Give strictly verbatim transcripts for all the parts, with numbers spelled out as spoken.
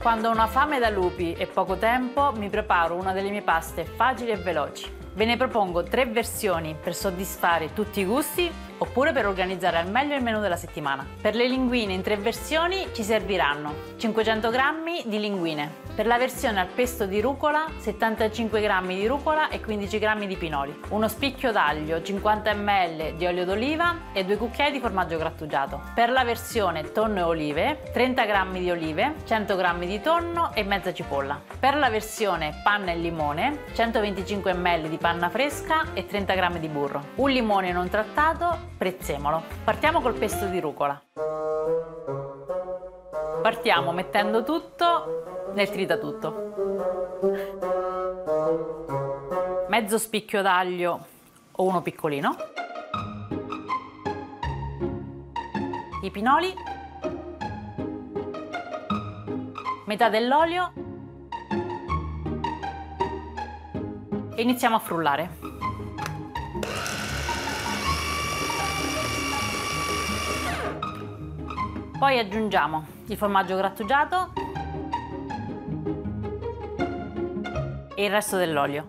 Quando ho una fame da lupi e poco tempo, mi preparo una delle mie paste facili e veloci. Ve ne propongo tre versioni per soddisfare tutti i gusti oppure per organizzare al meglio il menù della settimana. Per le linguine in tre versioni ci serviranno cinquecento grammi di linguine. Per la versione al pesto di rucola, settantacinque grammi di rucola e quindici grammi di pinoli. Uno spicchio d'aglio, cinquanta millilitri di olio d'oliva e due cucchiai di formaggio grattugiato. Per la versione tonno e olive, trenta grammi di olive, cento grammi di tonno e mezza cipolla. Per la versione panna e limone, centoventicinque millilitri di panna fresca e trenta grammi di burro. Un limone non trattato, prezzemolo. Partiamo col pesto di rucola. Partiamo mettendo tutto nel tritatutto. Mezzo spicchio d'aglio o uno piccolino. I pinoli. Metà dell'olio. E iniziamo a frullare. Poi aggiungiamo il formaggio grattugiato e il resto dell'olio.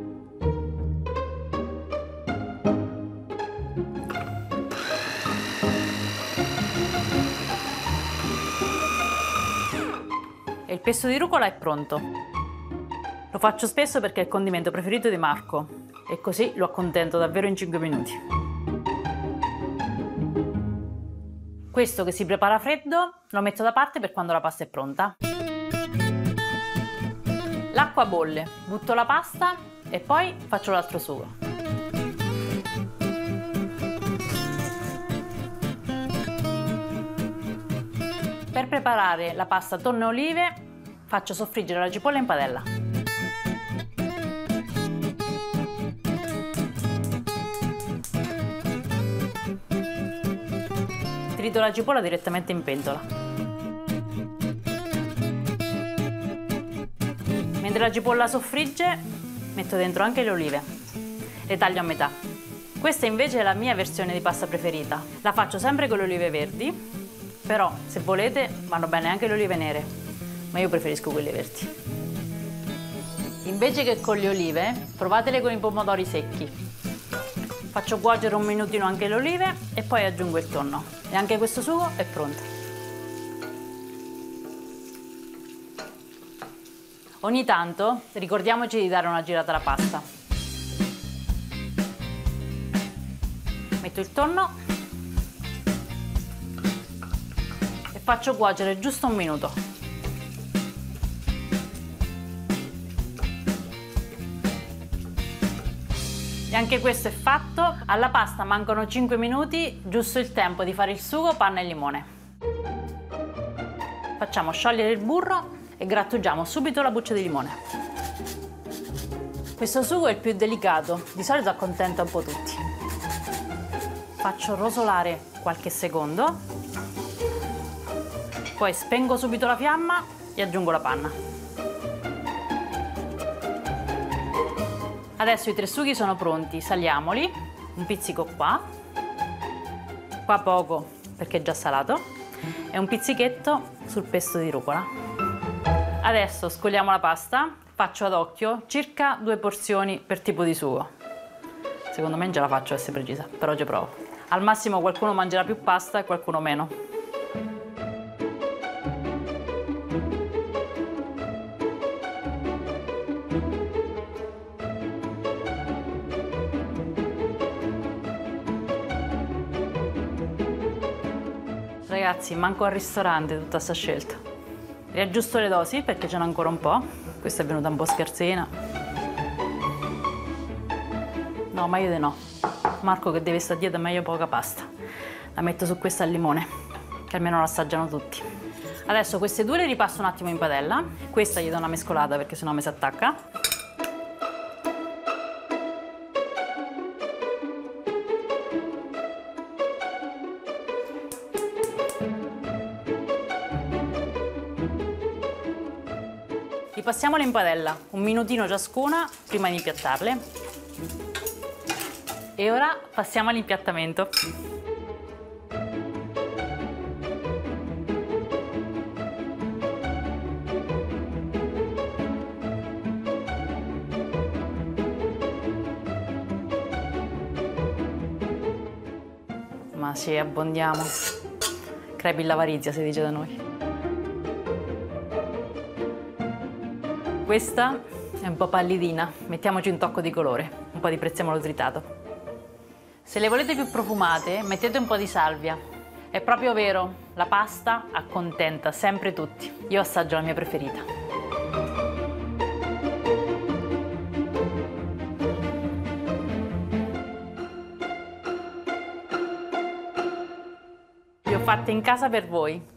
E il pesto di rucola è pronto. Lo faccio spesso perché è il condimento preferito di Marco e così lo accontento davvero in cinque minuti. Questo che si prepara freddo lo metto da parte per quando la pasta è pronta. L'acqua bolle, butto la pasta e poi faccio l'altro sugo. Per preparare la pasta tonno e olive faccio soffriggere la cipolla in padella. Trito la cipolla direttamente in pentola. Mentre la cipolla soffrigge, metto dentro anche le olive. Le taglio a metà. Questa invece è la mia versione di pasta preferita. La faccio sempre con le olive verdi, però se volete vanno bene anche le olive nere, ma io preferisco quelle verdi. Invece che con le olive, provatele con i pomodori secchi. Faccio cuocere un minutino anche le olive e poi aggiungo il tonno. E anche questo sugo è pronto. Ogni tanto ricordiamoci di dare una girata alla pasta. Metto il tonno e faccio cuocere giusto un minuto. E anche questo è fatto. Alla pasta mancano cinque minuti, giusto il tempo di fare il sugo, panna e limone. Facciamo sciogliere il burro e grattugiamo subito la buccia di limone. Questo sugo è il più delicato, di solito accontenta un po' tutti. Faccio rosolare qualche secondo, poi spengo subito la fiamma e aggiungo la panna. Adesso i tre sughi sono pronti, saliamoli, un pizzico qua, qua poco perché è già salato, e un pizzichetto sul pesto di rucola. Adesso scoliamo la pasta, faccio ad occhio circa due porzioni per tipo di sugo. Secondo me non ce la faccio a essere precisa, però ci provo. Al massimo qualcuno mangerà più pasta e qualcuno meno. Ragazzi, manco al ristorante tutta sta scelta. Riaggiusto le dosi perché ce n'è ancora un po'. Questa è venuta un po' scarsina. No, meglio di no. Marco che deve stare a dieta, meglio poca pasta. La metto su questa al limone, che almeno la assaggiano tutti. Adesso queste due le ripasso un attimo in padella. Questa gli do una mescolata perché sennò mi si attacca. Ripassiamole in padella, un minutino ciascuna prima di impiattarle. E ora passiamo all'impiattamento. Ma sì, abbondiamo. Crepi l'avarizia, si dice da noi. Questa è un po' pallidina, mettiamoci un tocco di colore, un po' di prezzemolo tritato. Se le volete più profumate, mettete un po' di salvia. È proprio vero, la pasta accontenta sempre tutti. Io assaggio la mia preferita. Le ho fatte in casa per voi.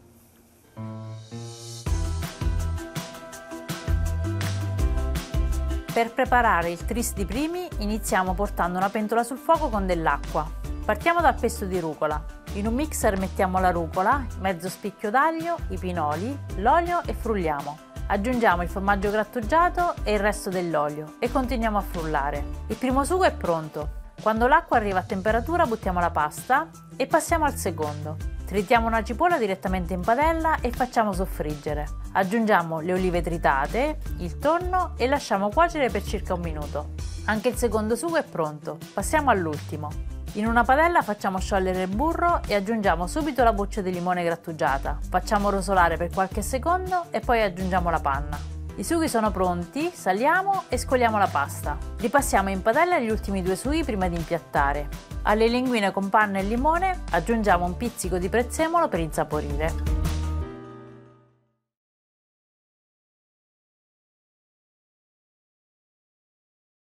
Per preparare il tris di primi iniziamo portando una pentola sul fuoco con dell'acqua. Partiamo dal pesto di rucola. In un mixer mettiamo la rucola, mezzo spicchio d'aglio, i pinoli, l'olio e frulliamo. Aggiungiamo il formaggio grattugiato e il resto dell'olio e continuiamo a frullare. Il primo sugo è pronto. Quando l'acqua arriva a temperatura buttiamo la pasta e passiamo al secondo. Tritiamo una cipolla direttamente in padella e facciamo soffriggere. Aggiungiamo le olive tritate, il tonno e lasciamo cuocere per circa un minuto. Anche il secondo sugo è pronto. Passiamo all'ultimo. In una padella facciamo sciogliere il burro e aggiungiamo subito la buccia di limone grattugiata. Facciamo rosolare per qualche secondo e poi aggiungiamo la panna. I sughi sono pronti, saliamo e scoliamo la pasta. Ripassiamo in padella gli ultimi due sughi prima di impiattare. Alle linguine con panna e limone aggiungiamo un pizzico di prezzemolo per insaporire.